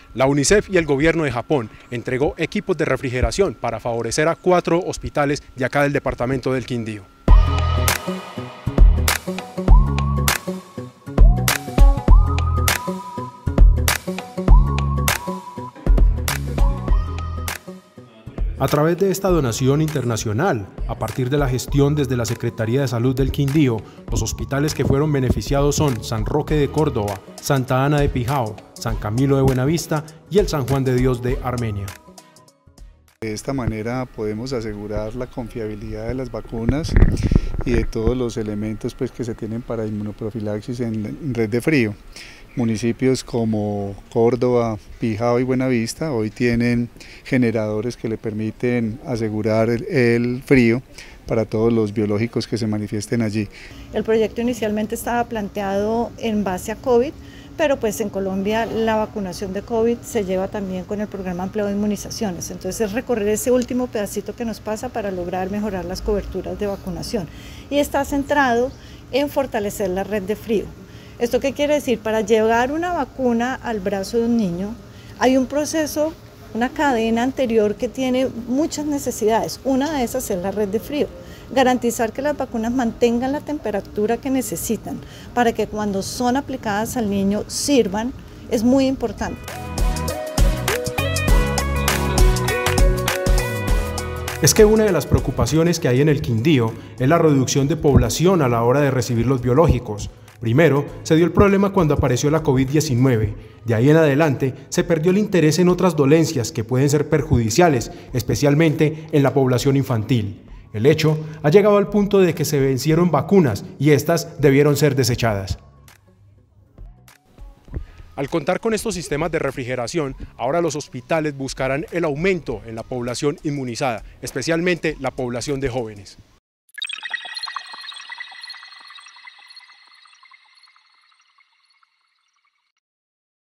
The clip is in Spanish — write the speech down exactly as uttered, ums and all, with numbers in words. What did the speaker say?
La UNICEF y el gobierno de Japón entregó equipos de refrigeración para favorecer a cuatro hospitales de acá del departamento del Quindío. A través de esta donación internacional, a partir de la gestión desde la Secretaría de Salud del Quindío, los hospitales que fueron beneficiados son San Roque de Córdoba, Santa Ana de Pijao, San Camilo de Buenavista y el San Juan de Dios de Armenia. De esta manera podemos asegurar la confiabilidad de las vacunas y de todos los elementos pues, que se tienen para inmunoprofilaxis en red de frío. Municipios como Córdoba, Pijao y Buenavista hoy tienen generadores que le permiten asegurar el, el frío para todos los biológicos que se manifiesten allí. El proyecto inicialmente estaba planteado en base a COVID, pero pues en Colombia la vacunación de COVID se lleva también con el programa amplio de inmunizaciones, entonces es recorrer ese último pedacito que nos pasa para lograr mejorar las coberturas de vacunación y está centrado en fortalecer la red de frío. ¿Esto qué quiere decir? Para llevar una vacuna al brazo de un niño hay un proceso, una cadena anterior que tiene muchas necesidades. Una de esas es la red de frío. Garantizar que las vacunas mantengan la temperatura que necesitan para que cuando son aplicadas al niño sirvan es muy importante. Es que una de las preocupaciones que hay en el Quindío es la reducción de población a la hora de recibir los biológicos. Primero, se dio el problema cuando apareció la COVID diecinueve. De ahí en adelante, se perdió el interés en otras dolencias que pueden ser perjudiciales, especialmente en la población infantil. El hecho ha llegado al punto de que se vencieron vacunas y estas debieron ser desechadas. Al contar con estos sistemas de refrigeración, ahora los hospitales buscarán el aumento en la población inmunizada, especialmente la población de jóvenes.